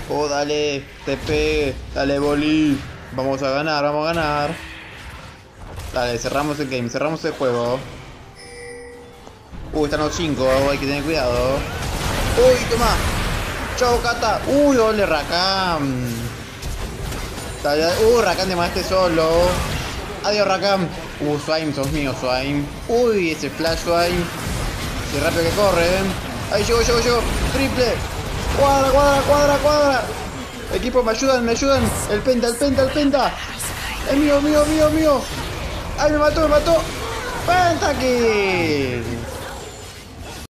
Oh, dale, TP, dale, Boli. Vamos a ganar, vamos a ganar. Dale, cerramos el game, cerramos el juego. Están los 5, hay que tener cuidado. Uy, toma. Chau, Kata. Uy, ole, Rakan. Dale, Rakan te mataste solo. Adiós, Rakan. Swain, sos mío, Swain. Uy, ese flash, Swain. Qué rápido que corre, Ahí llego. Triple. Cuadra. Equipo, me ayudan. El penta. Es mío. Ay, me mató. Pentakill.